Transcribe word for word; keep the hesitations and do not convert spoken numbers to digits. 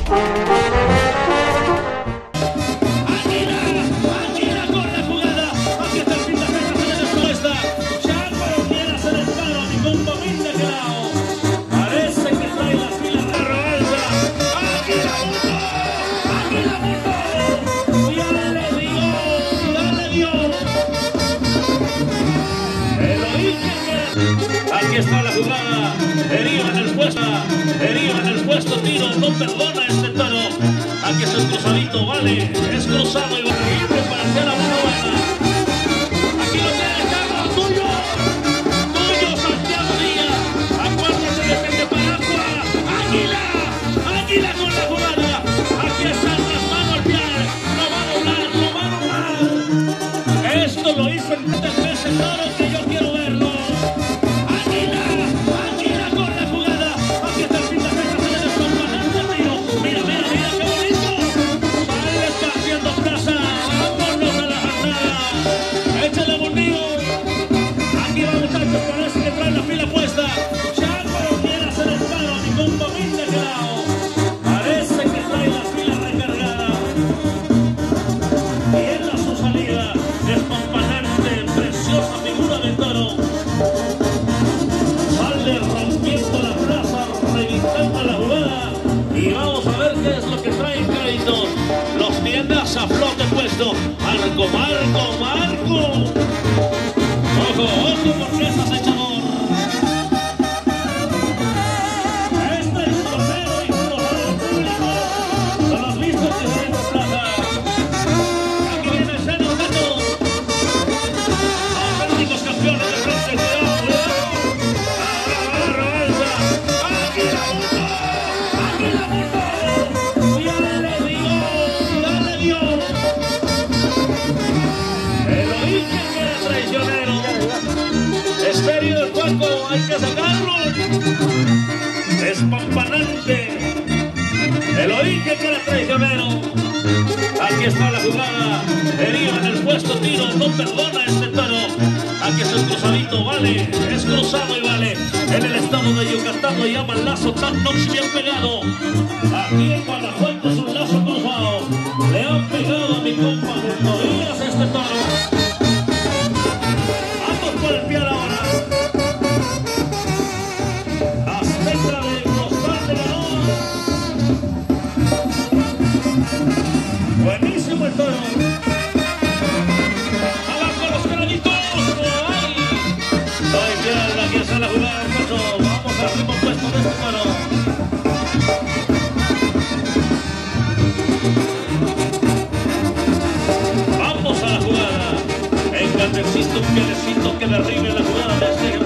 Aquí está la jugada, herido en el puesto, herido en el puesto, tiro, no perdona este toro. Aquí está el cruzadito, vale, es cruzado y va a ir para hacer a una buena. Aquí lo tiene Carlos, tuyo, tuyo Santiago Díaz, acuérdate de que te paragua, Águila, Águila con la jugada. Aquí están las manos al pie, no va a doblar, no va a doblar. Esto lo hizo en tres veces toro que yo quiero verlo. A flote puesto, Marco, Marco, Marco. Ojo, ojo, porque es acechador. Este es un torneo y un torneo público. Son los listos que se desplazan. Aquí viene el seno, Tato. Los únicos campeones de frente, cuidado, cuidado. Agarra, alza. Aquí la mundo, aquí la mundo. Estéreo del Paco, hay que sacarlo. Espampanante. El origen que era traicionero. Aquí está la jugada. Herido en el puesto, tiro, no perdona este toro. Aquí está el cruzadito, vale. Es cruzado y vale. En el estado de Yucatán lo llaman lazo tan nox bien pegado. Aquí en Guanajuato es un lazo cruzado. Le han pegado a mi compa Díaz este toro. Vamos por el pie ahora. Buenísimo el toro. Abajo los caranitos. ¡Ay! Soy fiel, aquí está la jugada, Cacho. Vamos al ritmo puesto de este toro. Vamos a la jugada. En cuanto existe un pielecito que derribe la jugada de este